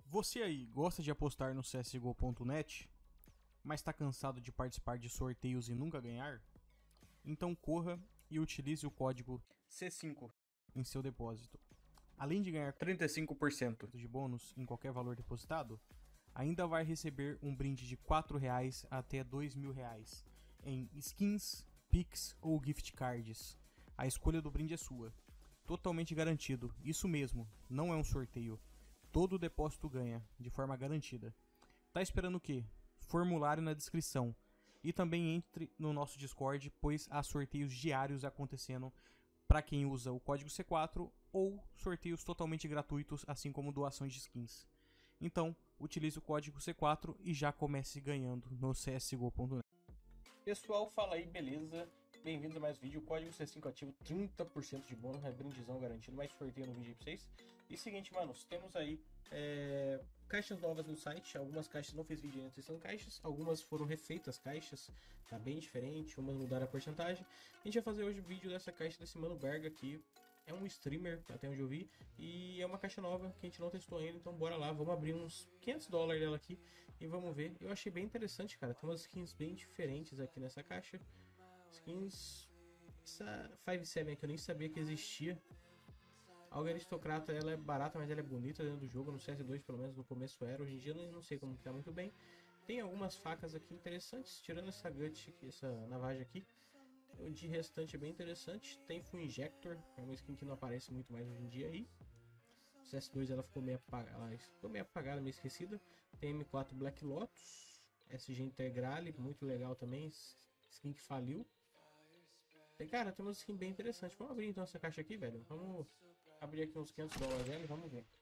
Você aí gosta de apostar no CSGO.net, mas está cansado de participar de sorteios e nunca ganhar? Então corra e utilize o código C5 em seu depósito. Além de ganhar 35% de bônus em qualquer valor depositado, ainda vai receber um brinde de R$4 até R$2.000 em skins, pix ou gift cards. A escolha do brinde é sua. Totalmente garantido, isso mesmo, não é um sorteio. Todo depósito ganha, de forma garantida. Tá esperando o quê? Formulário na descrição. E também entre no nosso Discord, pois há sorteios diários acontecendo para quem usa o código C4 ou sorteios totalmente gratuitos, assim como doações de skins. Então, utilize o código C4 e já comece ganhando no CSGO.net. Pessoal, fala aí, beleza? Bem-vindos a mais um vídeo, código C5 ativo, 30% de bônus, brindizão garantido, mais sorteio no vídeo aí pra vocês. E seguinte, manos, temos aí caixas novas no site, algumas caixas não fez vídeo ainda, são caixas, algumas foram refeitas caixas, tá bem diferente, umas mudaram a porcentagem. A gente vai fazer hoje o vídeo dessa caixa desse Mano Berga aqui, é um streamer, até onde eu vi, e é uma caixa nova que a gente não testou ainda, então bora lá, vamos abrir uns $500 dela aqui e vamos ver. Eu achei bem interessante, cara, tem umas skins bem diferentes aqui nessa caixa. Skins, essa 5-7 que eu nem sabia que existia. A Auga Aristocrata, ela é barata, mas ela é bonita dentro do jogo. No CS2 pelo menos no começo era, hoje em dia eu não sei como que tá muito bem. Tem algumas facas aqui interessantes, tirando essa gut, essa navagem aqui. De restante é bem interessante. Tem Full Injector, é uma skin que não aparece muito mais hoje em dia aí. O CS2 ela ficou meio apagada, meio esquecida. Tem M4 Black Lotus, SG Integrale, muito legal também, skin que faliu. Cara, tem uma skin bem interessante. Vamos abrir então essa caixa aqui, velho. Vamos abrir aqui uns $500 dela e vamos ver.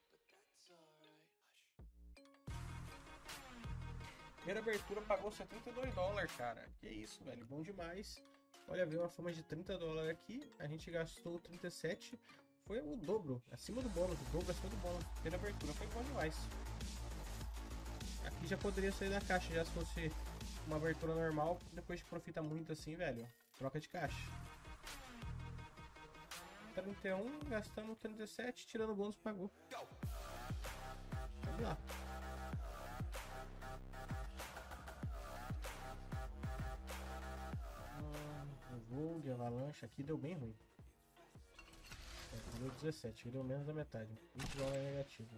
Primeira abertura pagou $72, cara. Que isso, velho. Bom demais. Olha, veio uma fama de $30 aqui. A gente gastou 37. Foi o dobro, acima do bônus. O dobro acima do bônus. Primeira abertura foi bom demais. Aqui já poderia sair da caixa, já se fosse uma abertura normal. Depois que profita muito assim, velho, troca de caixa. 31, gastamos 37, tirando o bônus, pagou. Vamos lá. O Vogue, a Avalanche aqui deu bem ruim. Deu 17, deu menos da metade. $20 negativo.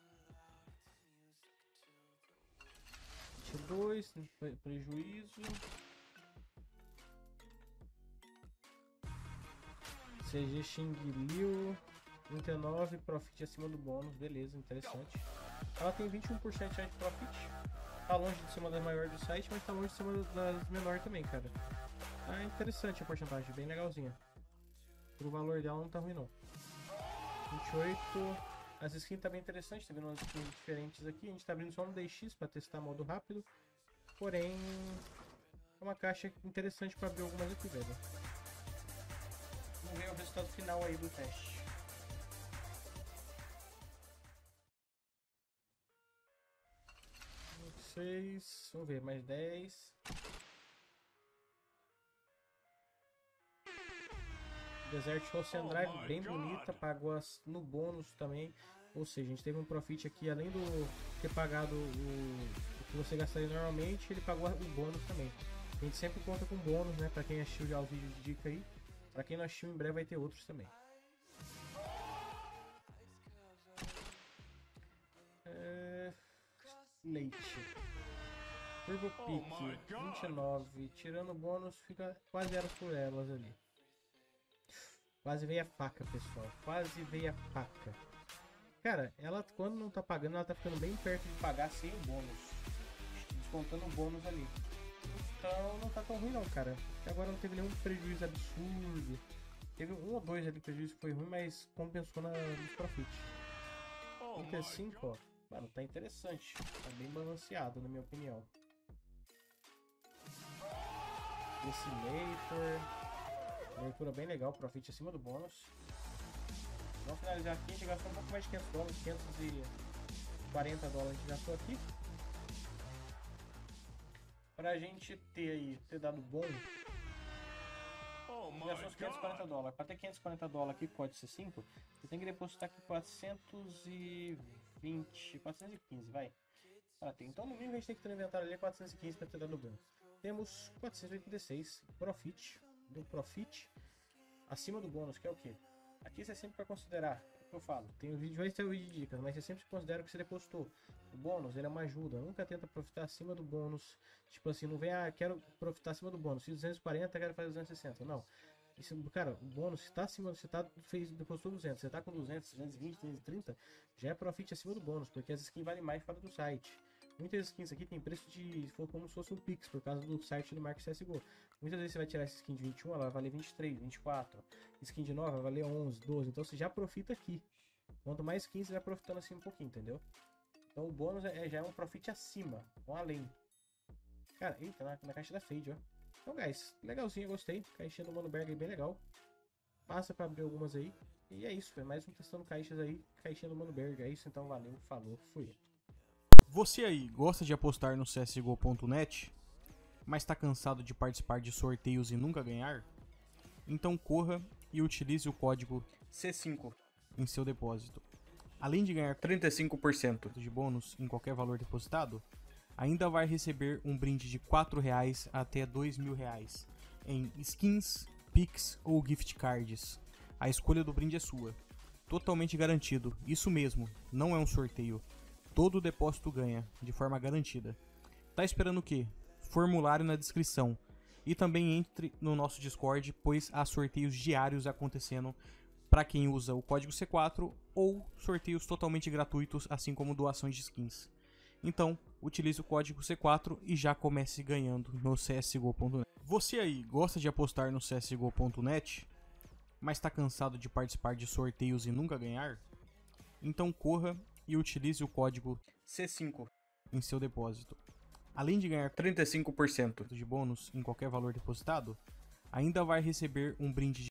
22, prejuízo. CG Xing Liu, 39, profit acima do bônus, beleza, interessante. Ela tem 21% de profit, tá longe de ser uma das maiores do site, mas tá longe de ser uma das menores também, cara. Tá interessante a porcentagem, bem legalzinha. Pro valor dela não tá ruim não. 28, as skins tá bem interessante, tá vendo umas skins diferentes aqui, a gente tá abrindo só no DX pra testar modo rápido, porém é uma caixa interessante pra abrir algumas aqui, velho. Vamos ver o resultado final aí do teste. Vamos ver, mais 10. Desert Ocean Drive, bem bonita, pagou no bônus também. Ou seja, a gente teve um profit aqui, além do ter pagado o que você gastaria normalmente, ele pagou o bônus também. A gente sempre conta com bônus, né? Pra quem assistiu já o vídeo de dica aí. Pra quem não assistiu, em breve vai ter outros também. Leite. Turbo Peak, 29. Tirando o bônus, fica quase elas por elas ali. Quase veio a faca, pessoal. Quase veio a faca. Cara, ela quando não tá pagando, ela tá ficando bem perto de pagar sem o bônus. Descontando o bônus ali. Então não tá tão ruim não, cara. Até agora não teve nenhum prejuízo absurdo. Teve um ou dois ali prejuízo que foi ruim, mas compensou nos profit. 35, ó. Mano, tá interessante. Tá bem balanceado, na minha opinião. Decimator. Leitura bem legal, profit acima do bônus. Vamos finalizar aqui, a gente gastou um pouco mais de $500, $540 a gente gastou aqui. Pra gente ter dado bom, gastou uns $540. Pra ter $540 aqui, código C5, você tem que depositar aqui 420 420, 415, vai. Então no mínimo a gente tem que ter no inventário ali 415 para ter dado ganho. Temos 486 Profit, do Profit acima do bônus, que é o que? Aqui você sempre vai considerar, o que eu falo, tem um vídeo, vai ter o vídeo de dicas, mas você sempre considera o que você depositou. O bônus, ele é uma ajuda, nunca tenta profitar acima do bônus, tipo assim, não vem, quero profitar acima do bônus, fiz 240, quero fazer 260, não. Isso, cara, o bônus, se tá acima, você depositou 200, você tá com 200, 220, 230, já é profit acima do bônus, porque as skins valem mais fora do site. Muitas skins aqui tem preço de, for como se fosse um Pix, por causa do site do Mark CSGO. Muitas vezes você vai tirar essa skin de 21, ela vai valer 23, 24. Skin de 9 vai valer 11, 12. Então você já profita aqui. Quanto mais skins, você vai profitando assim um pouquinho, entendeu? Então o bônus já é um profit acima, um além. Cara, eita, na caixa da Fade, ó. Então, guys, legalzinho, gostei. Caixinha do Mano Berg aí bem legal. Passa pra abrir algumas aí. E é isso, foi mais um testando caixas aí. Caixinha do Mano Berg, é isso. Então, valeu, falou, fui. Você aí gosta de apostar no CSGO.net, mas está cansado de participar de sorteios e nunca ganhar? Então corra e utilize o código C5 em seu depósito. Além de ganhar 35% de bônus em qualquer valor depositado, ainda vai receber um brinde de R$4 até R$2.000 em skins, Pix ou gift cards. A escolha do brinde é sua. Totalmente garantido, isso mesmo, não é um sorteio. Todo depósito ganha, de forma garantida. Tá esperando o quê? Formulário na descrição. E também entre no nosso Discord, pois há sorteios diários acontecendo para quem usa o código C4 ou sorteios totalmente gratuitos, assim como doações de skins. Então, utilize o código C4 e já comece ganhando no CSGO.net. Você aí gosta de apostar no CSGO.net, mas está cansado de participar de sorteios e nunca ganhar? Então corra e utilize o código C5 em seu depósito. Além de ganhar 35% de bônus em qualquer valor depositado, ainda vai receber um brinde de